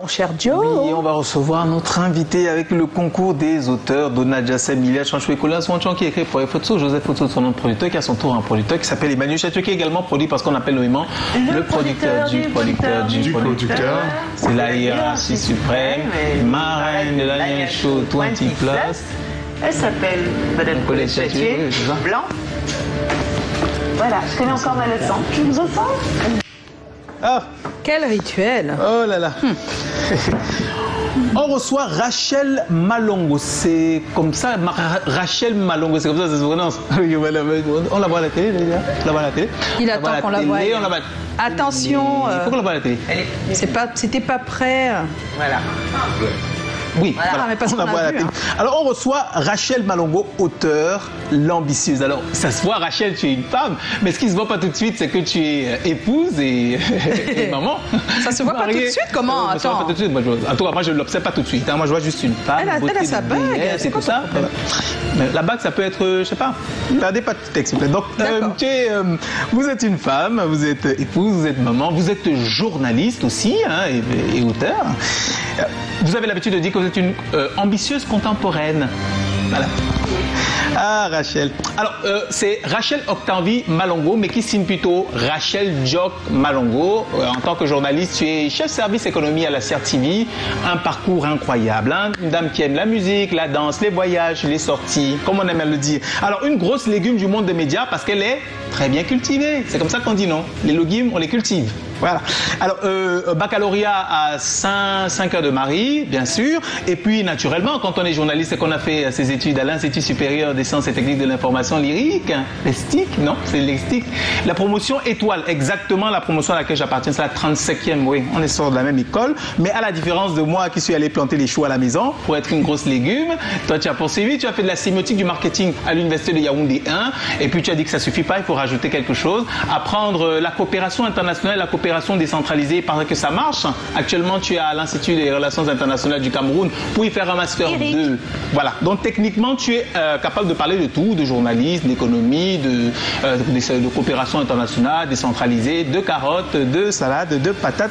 Cher Joe. Oui, on va recevoir notre invité avec le concours des auteurs Donadja Semilia Chanchoué Colin Swanchon qui écrit pour les photos, Joseph Photo, son nom de producteur, qui a son tour un producteur qui s'appelle Emmanuel Château, qui est également produit parce qu'on appelle nommément le producteur du producteur du producteur. C'est la hiérarchie suprême, marraine de l'année chaud 20 plus. Elle s'appelle Madame Colette Château, blanc. Voilà, je connais encore ma leçon. Je vous entends. Ah. Quel rituel! Oh là là! On reçoit Rachel Malongo. C'est comme ça, Rachel Malongo, c'est comme ça, ça se prononce. On la voit à la télé déjà. On la voit à la télé. Il attend qu'on la voie. Attention! Il faut qu'on la voie à la télé. C'était pas prêt. Voilà. Oui, voilà. Mais parce on la voit à la télé. Alors on reçoit Rachel Malongo, auteure, l'ambitieuse. Alors ça se voit, Rachel, tu es une femme, mais ce qui se voit pas tout de suite, c'est que tu es épouse et maman. Ça se voit pas tout de suite? Comment? Ça se voit pas tout de suite. Moi, en tout cas, moi je ne l'observe pas tout de suite. Moi je vois juste une femme. Elle a sa bague, c'est tout ça. Mais la bague, ça peut être, je sais pas. Regardez pas tout texte, s'il vous plaît. Donc vous êtes une femme, vous êtes épouse, vous êtes maman, vous êtes journaliste aussi et auteur. Vous avez l'habitude de dire que vous êtes une ambitieuse contemporaine. Voilà. Ah, Rachel. Alors, c'est Rachel Octavie Malongo, mais qui signe plutôt Rachel Jock Malongo. En tant que journaliste, tu es chef service économie à la CRTV. Un parcours incroyable. Hein? Une dame qui aime la musique, la danse, les voyages, les sorties, comme on aime à le dire. Alors, une grosse légume du monde des médias parce qu'elle est très bien cultivée. C'est comme ça qu'on dit, non? Les légumes, on les cultive. Voilà. Alors, baccalauréat à Saint-Cœur de Marie, bien sûr. Et puis, naturellement, quand on est journaliste et qu'on a fait ses études à l'Institut supérieur des sciences et techniques de l'information lyrique, l'ESTIC, non, c'est l'ESTIC. La promotion étoile, exactement la promotion à laquelle j'appartiens, c'est la 35e, oui. On est sort de la même école. Mais à la différence de moi qui suis allé planter les choux à la maison pour être une grosse légume, toi, tu as poursuivi, tu as fait de la sémiotique du marketing à l'Université de Yaoundé 1. Et puis, tu as dit que ça suffit pas, il faut rajouter quelque chose. Apprendre la coopération internationale, la coopération décentralisée parce que ça marche. Actuellement, tu es à l'Institut des relations internationales du Cameroun pour y faire un master 2. Voilà. Donc, techniquement, tu es capable de parler de tout, de journalisme, d'économie, de coopération internationale, décentralisée, de carottes, de salade, de patates,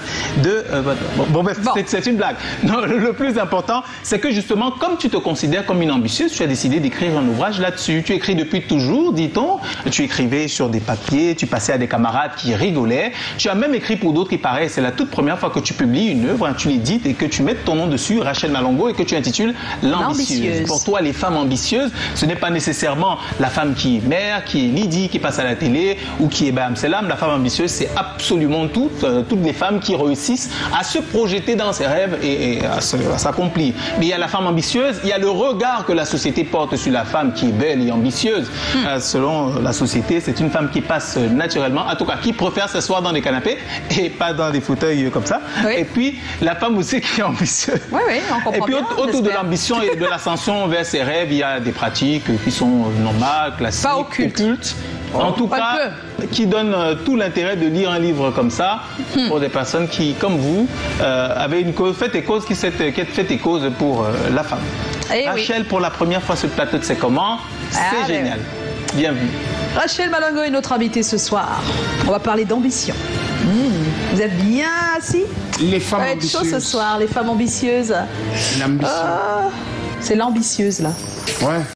c'est une blague. Non, le plus important, c'est que justement, comme tu te considères comme une ambitieuse, tu as décidé d'écrire un ouvrage là-dessus. Tu écris depuis toujours, dit-on. Tu écrivais sur des papiers, tu passais à des camarades qui rigolaient. Tu as même écrit pour d'autres qui paraissent. C'est la toute première fois que tu publies une œuvre, tu l'édites et que tu mets ton nom dessus, Rachel Malongo, et que tu intitules L'ambitieuse. Pour toi, les femmes ambitieuses, ce n'est pas nécessairement la femme qui est mère, qui est Lydie, qui passe à la télé, ou qui est Bam Selam. La femme ambitieuse, c'est absolument toutes les femmes qui réussissent à se projeter dans ses rêves et à s'accomplir. Mais il y a la femme ambitieuse, il y a le regard que la société porte sur la femme qui est belle et ambitieuse. Selon la société, c'est une femme qui passe naturellement, en tout cas, qui préfère s'asseoir dans des canapés et pas dans des fauteuils comme ça. Oui. Et puis, la femme aussi qui est ambitieuse. Oui, on comprend. Et puis, autour de l'ambition et de l'ascension vers ses rêves, il y a des pratiques qui sont normales, classiques, pas occultes. En tout cas, qui donnent tout l'intérêt de lire un livre comme ça pour des personnes qui, comme vous, avaient une cause, fait et cause pour la femme. Rachel, pour la première fois sur le plateau de C'est comment? C'est génial. Bienvenue. Rachel Malongo est notre invitée ce soir. On va parler d'ambition. Vous êtes bien assis? Les femmes ambitieuses. Ça va être chaud ce soir, les femmes ambitieuses. L'ambition. C'est l'ambitieuse là. Ouais.